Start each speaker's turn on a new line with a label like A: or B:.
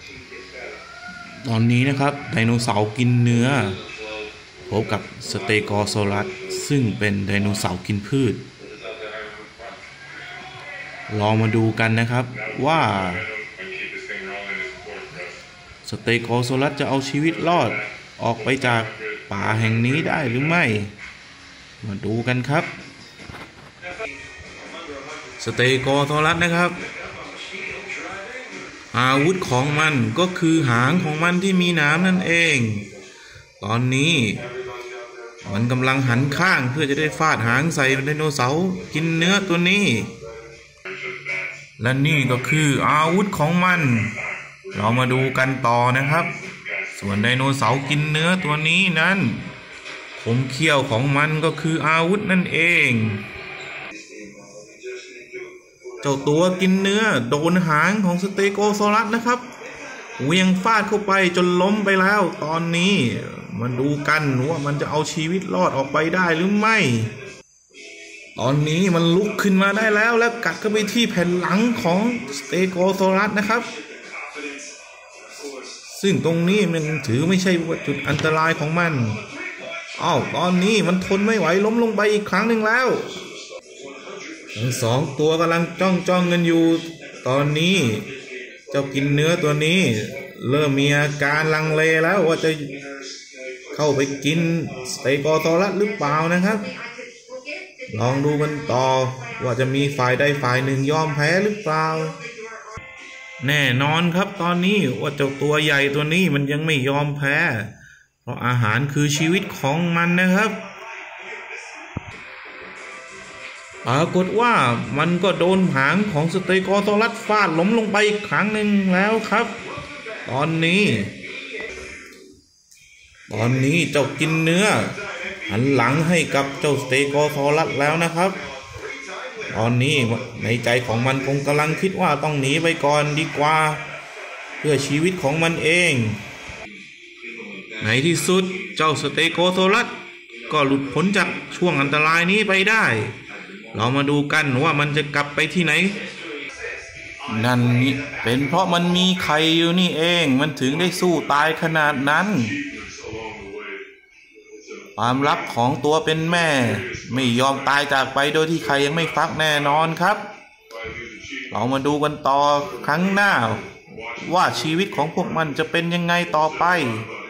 A: ตอนนี้นะครับไดโนเสาร์กินเนื้อพบกับสเตโกซอรัสซึ่งเป็นไดโนเสาร์กินพืชลองมาดูกันนะครับว่าสเตโกซอรัสจะเอาชีวิตรอดออกไปจากป่าแห่งนี้ได้หรือไม่มาดูกันครับสเตโกซอรัสนะครับอาวุธของมันก็คือหางของมันที่มีหนามนั่นเองตอนนี้มันกำลังหันข้างเพื่อจะได้ฟาดหางใส่ไดโนเสาร์กินเนื้อตัวนี้และนี่ก็คืออาวุธของมันเรามาดูกันต่อนะครับส่วนไดโนเสาร์กินเนื้อตัวนี้นั้นคมเขี้ยวของมันก็คืออาวุธนั่นเองเจ้าตัวกินเนื้อโดนหางของสเตโกซอรัสนะครับเหวี่ยงฟาดเข้าไปจนล้มไปแล้วตอนนี้มาดูกันว่ามันจะเอาชีวิตรอดออกไปได้หรือไม่ตอนนี้มันลุกขึ้นมาได้แล้วและกัดเข้าไปที่แผ่นหลังของสเตโกซอรัสนะครับซึ่งตรงนี้มันถือไม่ใช่จุดอันตรายของมันตอนนี้มันทนไม่ไหวล้มลงไปอีกครั้งหนึ่งแล้วทั้งสองตัวกำลังจ้องกันอยู่ตอนนี้เจ้ากินเนื้อตัวนี้เริ่มมีอาการลังเลแล้วว่าจะเข้าไปกินสเตโกซอรัสหรือเปล่านะครับลองดูกันต่อว่าจะมีฝ่ายใดฝ่ายหนึ่งยอมแพ้หรือเปล่าแน่นอนครับตอนนี้ว่าเจ้าตัวใหญ่ตัวนี้มันยังไม่ยอมแพ้เพราะอาหารคือชีวิตของมันนะครับปรากฏว่ามันก็โดนหางของสเตโกซอรัสฟาดล้มลงไปอีกครั้งหนึ่งแล้วครับตอนนี้เจ้ากินเนื้อหันหลังให้กับเจ้าสเตโกซอรัสแล้วนะครับตอนนี้ในใจของมันคงกำลังคิดว่าต้องหนีไปก่อนดีกว่าเพื่อชีวิตของมันเองในที่สุดเจ้าสเตโกซอรัสก็หลุดพ้นจากช่วงอันตรายนี้ไปได้เรามาดูกันว่ามันจะกลับไปที่ไหนนั่นนี่เป็นเพราะมันมีไข่อยู่นี่เองมันถึงได้สู้ตายขนาดนั้นความลับของตัวเป็นแม่ไม่ยอมตายจากไปโดยที่ไข่ยังไม่ฟักแน่นอนครับเรามาดูกันต่อครั้งหน้าว่าชีวิตของพวกมันจะเป็นยังไงต่อไป